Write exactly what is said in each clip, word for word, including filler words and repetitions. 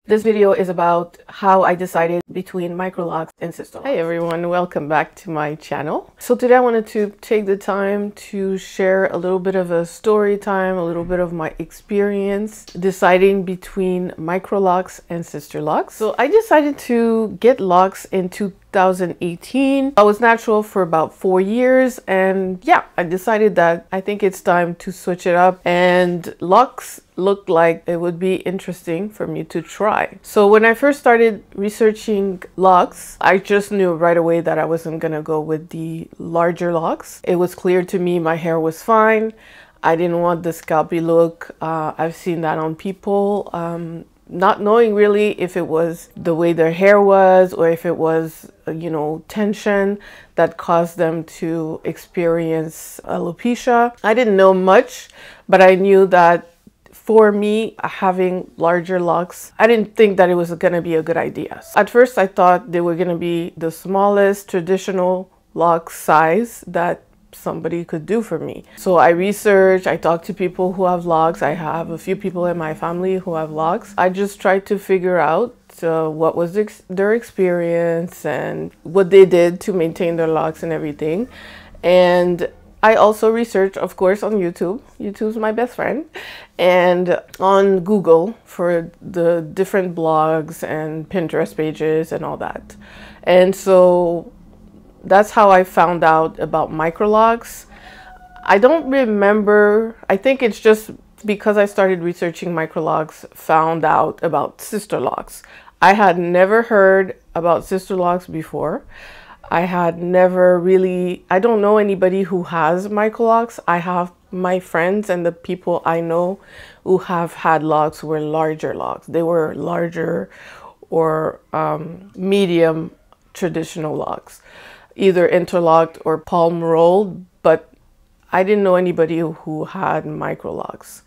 This video is about how I decided between Microlocs and Sisterlock. Hey everyone, welcome back to my channel. So today I wanted to take the time to share a little bit of a story time, a little bit of my experience deciding between Microlocs and Sisterlocks. So I decided to get locks in two thousand eighteen. I was natural for about four years and yeah, I decided that I think it's time to switch it up, and locks looked like it would be interesting for me to try. So when I first started researching locks, I just knew right away that I wasn't gonna go with the larger locks. It was clear to me my hair was fine. I didn't want the scalpy look. Uh, I've seen that on people. Um, not knowing really if it was the way their hair was or if it was, you know, tension that caused them to experience alopecia. I didn't know much, but I knew that for me, having larger locks, I didn't think that it was going to be a good idea. At first, I thought they were going to be the smallest traditional lock size that somebody could do for me. So I researched, I talked to people who have locks. I have a few people in my family who have locks. I just tried to figure out uh, what was ex their experience and what they did to maintain their locks and everything. And I also researched, of course, on YouTube. YouTube's my best friend. And on Google for the different blogs and Pinterest pages and all that. And so that's how I found out about Microlocs. I don't remember, I think it's just because I started researching Microlocs, found out about Sisterlocks. I had never heard about Sisterlocks before. I had never really, I don't know anybody who has Microlocs. I have my friends and the people I know who have had locks were larger locks. They were larger or um, medium traditional locks, either interlocked or palm rolled, but I didn't know anybody who had Microlocs.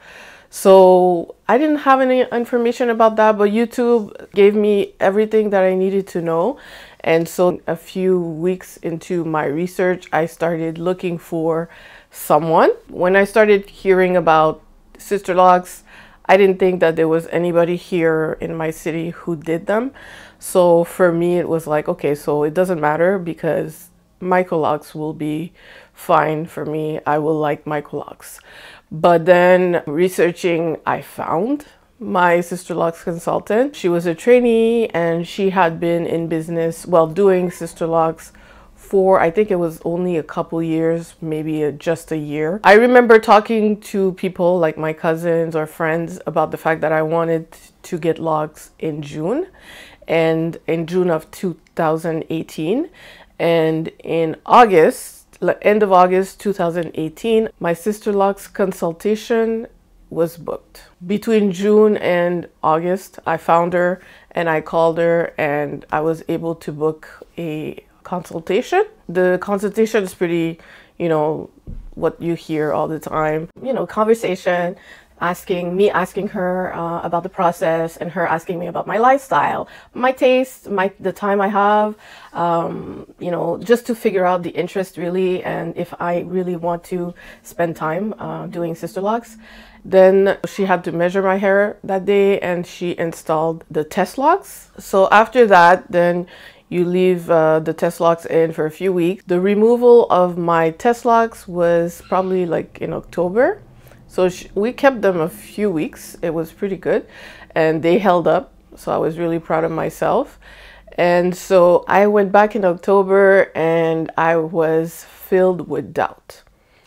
So I didn't have any information about that, but YouTube gave me everything that I needed to know. And so a few weeks into my research, I started looking for someone. When I started hearing about Sisterlocks, I didn't think that there was anybody here in my city who did them. So for me, it was like, okay, so it doesn't matter because Microlocs will be fine for me. I will like Microlocs. But then researching, I found my Sisterlocks consultant. She was a trainee and she had been in business, well, doing Sisterlocks for, I think it was only a couple years, maybe a, just a year. I remember talking to people like my cousins or friends about the fact that I wanted to get locks in June, and in June of two thousand eighteen. And in August, end of August two thousand eighteen, my Sisterlocks consultation was booked. Between June and August, I found her and I called her and I was able to book a consultation. The consultation is pretty, you know, what you hear all the time, you know, conversation, asking me, asking her uh, about the process, and her asking me about my lifestyle, my taste, my the time I have, um, you know, just to figure out the interest really, and if I really want to spend time uh, doing Sisterlocks. Then she had to measure my hair that day and she installed the test locks. So after that, then you leave uh, the test locks in for a few weeks. The removal of my test locks was probably like in October. So sh we kept them a few weeks. It was pretty good and they held up. So I was really proud of myself. And so I went back in October and I was filled with doubt.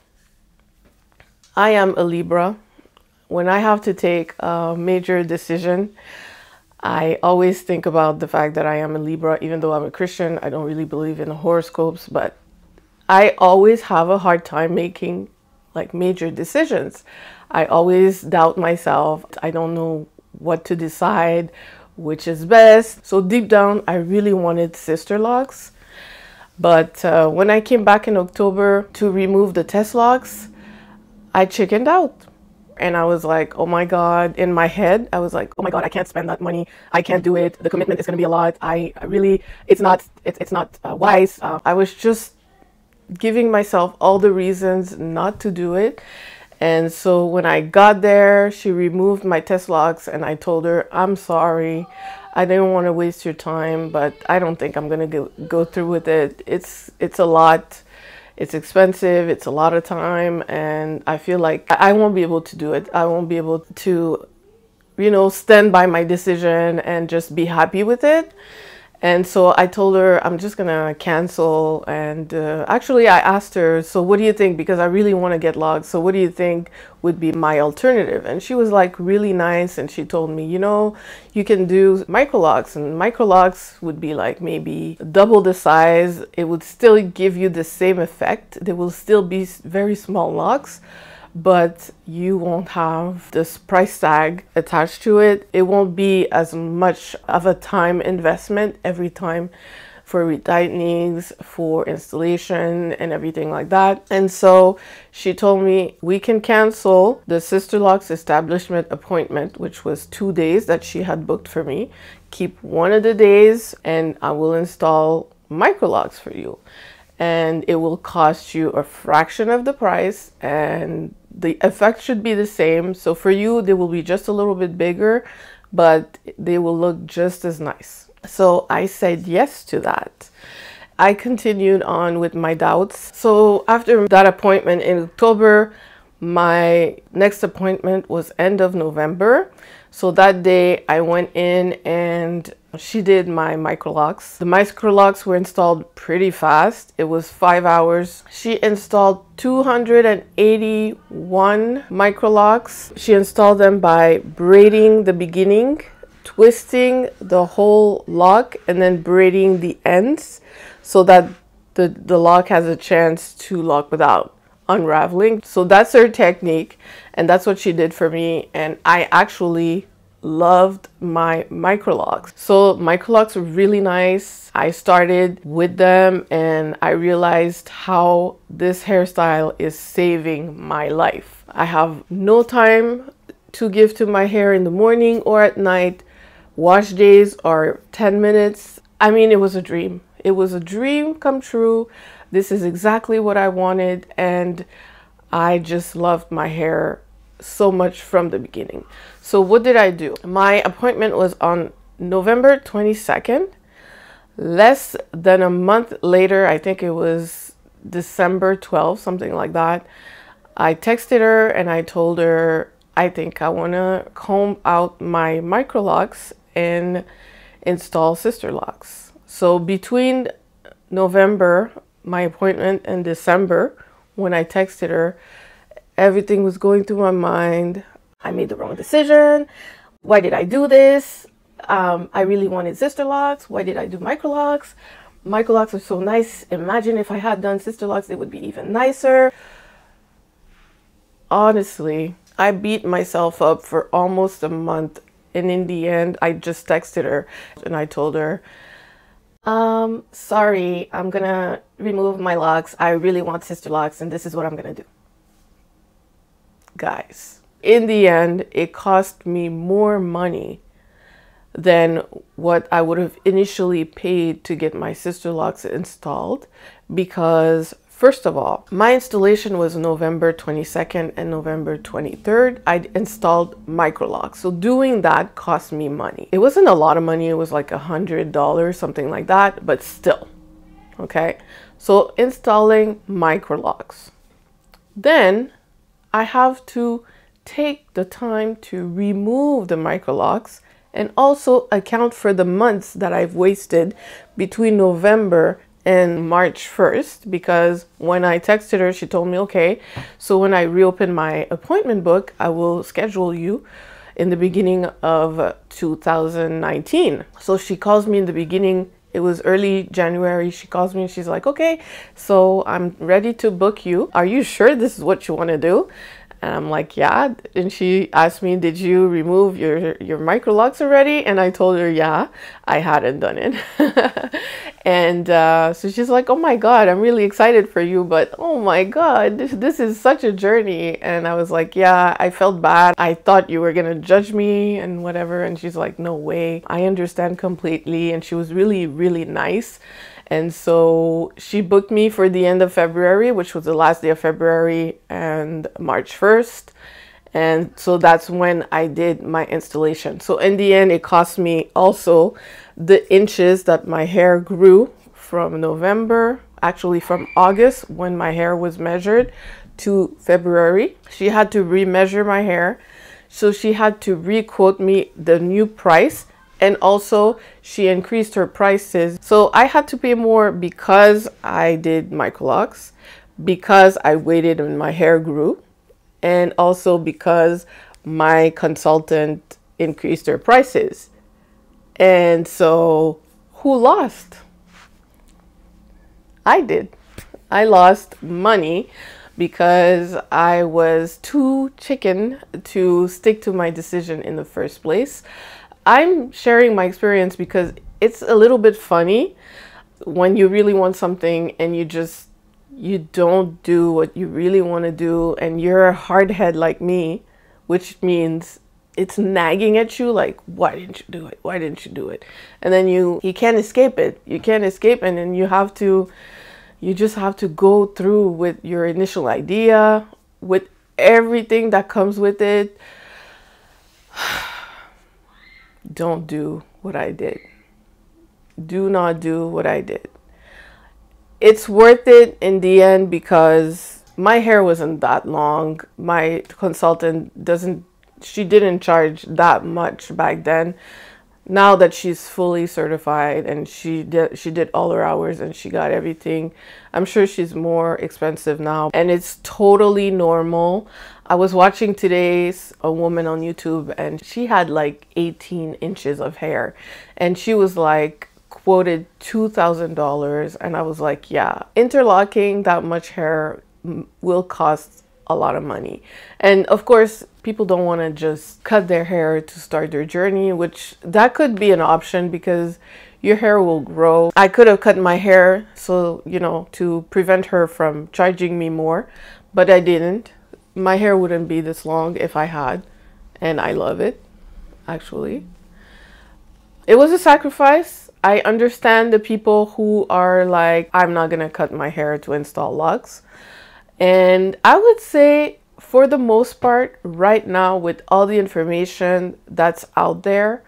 I am a Libra. When I have to take a major decision, I always think about the fact that I am a Libra. Even though I'm a Christian, I don't really believe in horoscopes, but I always have a hard time making like major decisions. I always doubt myself. I don't know what to decide, which is best. So deep down, I really wanted Sisterlocks. But uh, when I came back in October to remove the test locks, I chickened out. And I was like, oh my God, in my head, I was like, oh my God, I can't spend that money. I can't do it. The commitment is going to be a lot. I, I really, it's not, it's, it's not uh, wise. Uh, I was just giving myself all the reasons not to do it. And so when I got there, she removed my test locks and I told her, I'm sorry. I didn't want to waste your time, but I don't think I'm going to go, go through with it. It's, it's a lot. It's expensive. It's a lot of time. And I feel like I won't be able to do it. I won't be able to, you know, stand by my decision and just be happy with it. And so I told her I'm just gonna cancel. And uh, actually I asked her, so what do you think? Because I really want to get locks. So what do you think would be my alternative? And she was like really nice. And she told me, you know, you can do micro locks, and micro locks would be like maybe double the size. It would still give you the same effect. They will still be very small locks, but you won't have this price tag attached to it. It won't be as much of a time investment every time for retightenings, for installation and everything like that. And so she told me we can cancel the Sisterlux establishment appointment, which was two days that she had booked for me. Keep one of the days and I will install micro locks for you. And it will cost you a fraction of the price and the effect should be the same. So for you, they will be just a little bit bigger, but they will look just as nice. So I said yes to that. I continued on with my doubts. So after that appointment in October, my next appointment was end of November. So that day I went in and she did my micro locks. The micro locks were installed pretty fast. It was five hours. She installed two hundred eighty-one micro locks. She installed them by braiding the beginning, twisting the whole lock, and then braiding the ends so that the, the lock has a chance to lock without unraveling. So that's her technique, and that's what she did for me. And I actually loved my micro locks. So micro locks were really nice. I started with them and I realized how this hairstyle is saving my life. I have no time to give to my hair in the morning or at night. Wash days are ten minutes. I mean, it was a dream. It was a dream come true. This is exactly what I wanted, and I just loved my hair so much from the beginning. So what did I do? My appointment was on November twenty-second. Less than a month later, I think it was December twelfth, something like that, I texted her and I told her, I think I want to comb out my micro locks and install Sisterlux. So between November, my appointment, and December, when I texted her, everything was going through my mind. I made the wrong decision. Why did I do this? Um, I really wanted Sisterlux. Why did I do micro locks? Micro locks are so nice. Imagine if I had done Sisterlux, it would be even nicer. Honestly, I beat myself up for almost a month. And in the end, I just texted her and I told her, um, sorry, I'm gonna remove my locks. I really want Sisterlux and this is what I'm gonna do. Guys, in the end, it cost me more money than what I would have initially paid to get my Sisterlux installed, because first of all, my installation was November twenty-second and November twenty-third. I installed micro locks. So doing that cost me money. It wasn't a lot of money. It was like a hundred dollars, something like that, but still, okay? So installing micro locks. Then I have to take the time to remove the micro locks and also account for the months that I've wasted between November and March first, because when I texted her, she told me, okay, so when I reopen my appointment book, I will schedule you in the beginning of two thousand nineteen. So she calls me in the beginning, it was early January. She calls me and she's like, okay, so I'm ready to book you. Are you sure this is what you want to do? And I'm like, yeah. And she asked me, did you remove your, your micro locks already? And I told her, yeah, I hadn't done it. And uh, so she's like, oh my God, I'm really excited for you. But oh my God, this, this is such a journey. And I was like, yeah, I felt bad. I thought you were going to judge me and whatever. And she's like, no way. I understand completely. And she was really, really nice. And so she booked me for the end of February, which was the last day of February, and March first. first. And so that's when I did my installation. So in the end, it cost me also the inches that my hair grew from November, actually from August when my hair was measured, to February. She had to remeasure my hair. So she had to re-quote me the new price. And also she increased her prices. So I had to pay more because I did microlocks, because I waited and my hair grew, and also because my consultant increased her prices. And so who lost? I did. I lost money because I was too chicken to stick to my decision in the first place. I'm sharing my experience because it's a little bit funny when you really want something and you just you don't do what you really want to do, and you're a hardhead like me, which means it's nagging at you like, why didn't you do it? Why didn't you do it? And then you you can't escape it. You can't escape, and then you have to you just have to go through with your initial idea, with everything that comes with it. Don't do what I did. Do not do what I did. It's worth it in the end because my hair wasn't that long. My consultant doesn't, she didn't charge that much back then. Now that she's fully certified and she did, she did all her hours and she got everything, I'm sure she's more expensive now. And it's totally normal. I was watching today's a woman on YouTube and she had like eighteen inches of hair. And she was like, quoted two thousand dollars, and I was like, yeah, interlocking that much hair will cost a lot of money. And of course, people don't want to just cut their hair to start their journey, which that could be an option because your hair will grow. I could have cut my hair so, you know, to prevent her from charging me more, but I didn't. My hair wouldn't be this long if I had, and I love it, actually. It was a sacrifice. I understand the people who are like, I'm not gonna cut my hair to install locks. And I would say for the most part right now, with all the information that's out there,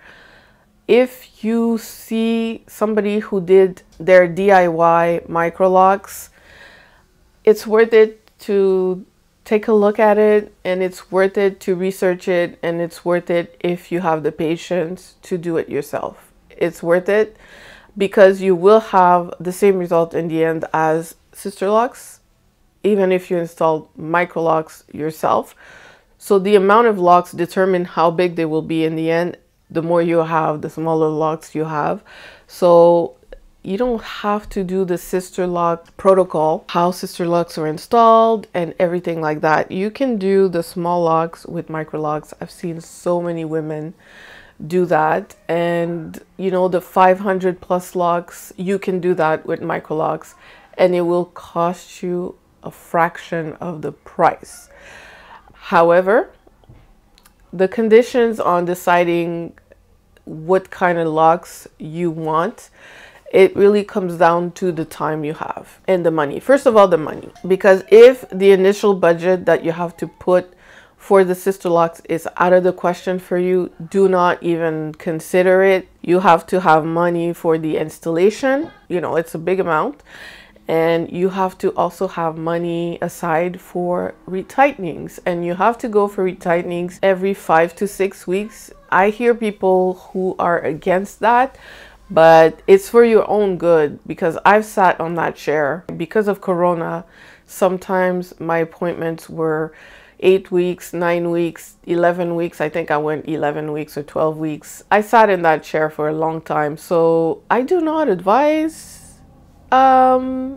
if you see somebody who did their D I Y microlocks, it's worth it to take a look at it, and it's worth it to research it, and it's worth it if you have the patience to do it yourself. It's worth it because you will have the same result in the end as Sisterlocks, even if you install microlocks yourself. So the amount of locks determine how big they will be in the end. The more you have, the smaller locks you have. So you don't have to do the Sisterlock protocol, how Sisterlocks are installed and everything like that. You can do the small locks with microlocks. I've seen so many women do that, and you know, the five hundred plus locks, you can do that with microlocks, and it will cost you a fraction of the price. However, the conditions on deciding what kind of locks you want, it really comes down to the time you have and the money. First of all, the money, because if the initial budget that you have to put for the Sisterlocks is out of the question for you, do not even consider it. You have to have money for the installation. You know, it's a big amount. And you have to also have money aside for retightenings. And you have to go for retightenings every five to six weeks. I hear people who are against that, but it's for your own good, because I've sat on that chair. Because of Corona, sometimes my appointments were eight weeks, nine weeks, eleven weeks. I think I went eleven weeks or twelve weeks. I sat in that chair for a long time. So I do not advise, um,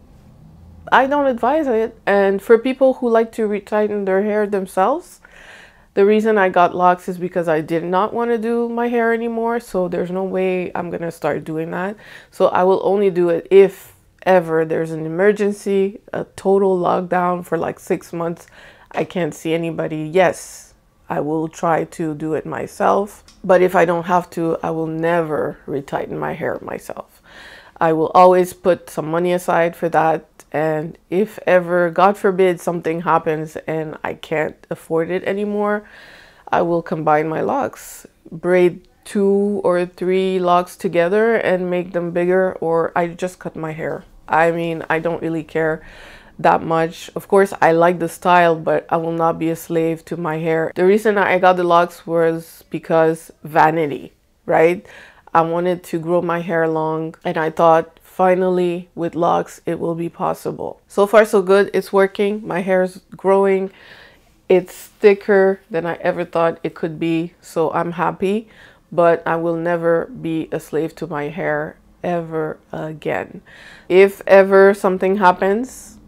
I don't advise it. And for people who like to retighten their hair themselves, the reason I got locks is because I did not want to do my hair anymore. So there's no way I'm going to start doing that. So I will only do it if ever there's an emergency, a total lockdown for like six months. I can't see anybody. Yes, I will try to do it myself. But if I don't have to, I will never retighten my hair myself. I will always put some money aside for that. And if ever, God forbid, something happens and I can't afford it anymore, I will combine my locks, braid two or three locks together and make them bigger, or I just cut my hair. I mean, I don't really care that much. Of course, I like the style, but I will not be a slave to my hair. The reason I got the locks was because vanity, right? I wanted to grow my hair long, and I thought finally with locks it will be possible. So far so good. It's working. My hair is growing. It's thicker than I ever thought it could be, so I'm happy. But I will never be a slave to my hair ever again. If ever something happens,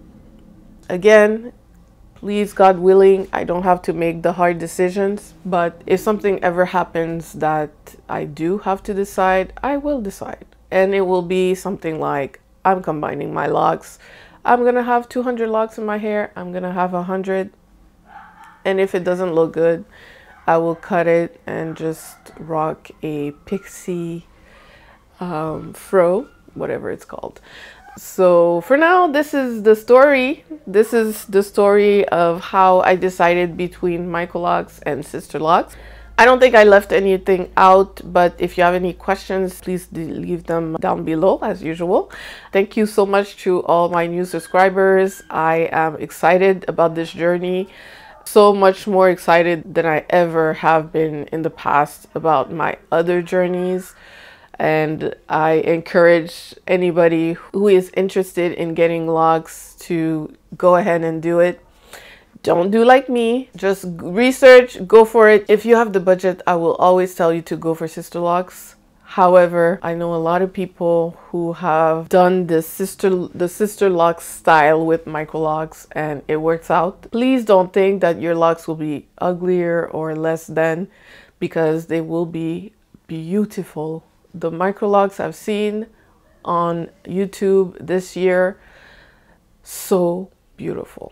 again, please, God willing, I don't have to make the hard decisions. But if something ever happens that I do have to decide, I will decide. And it will be something like, I'm combining my locks. I'm gonna have two hundred locks in my hair. I'm gonna have one hundred. And if it doesn't look good, I will cut it and just rock a pixie um, fro, whatever it's called. So for now, this is the story. This is the story of how I decided between Microlocs and Sisterlocs. I don't think I left anything out, but if you have any questions, please leave them down below as usual. Thank you so much to all my new subscribers. I am excited about this journey. So much more excited than I ever have been in the past about my other journeys. And I encourage anybody who is interested in getting locks to go ahead and do it. Don't do like me. Just research, go for it. If you have the budget, I will always tell you to go for Sisterlocs. However, I know a lot of people who have done the sister the Sisterlocs style with Microlocs and it works out. Please don't think that your locks will be uglier or less than, because they will be beautiful. The Microlocs I've seen on YouTube this year, so beautiful.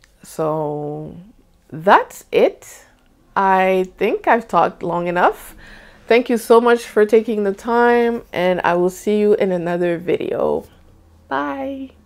So that's it. I think I've talked long enough. Thank you so much for taking the time, and I will see you in another video. Bye.